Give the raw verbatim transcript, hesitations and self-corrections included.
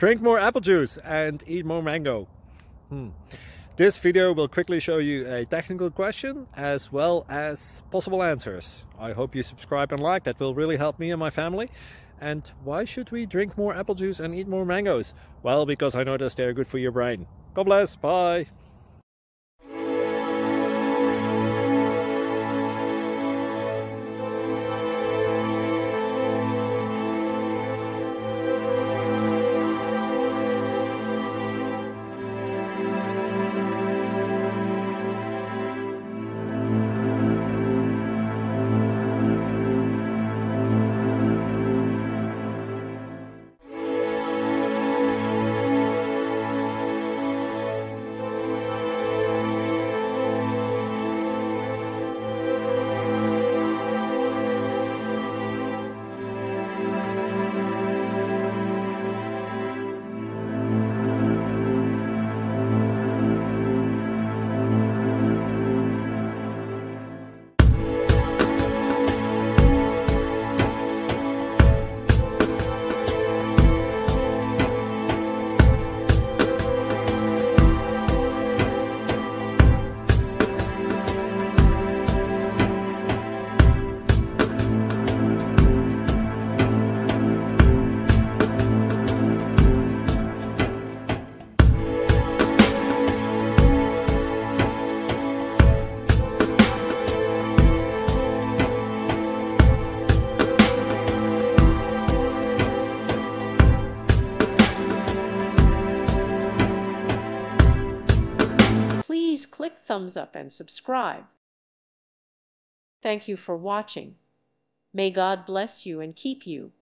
Drink more apple juice and eat more mango. Hmm. This video will quickly show you a technical question as well as possible answers. I hope you subscribe and like, that will really help me and my family. And why should we drink more apple juice and eat more mangoes? Well, because I noticed they're good for your brain. God bless, bye! Please click thumbs up and subscribe. Thank you for watching. May God bless you and keep you.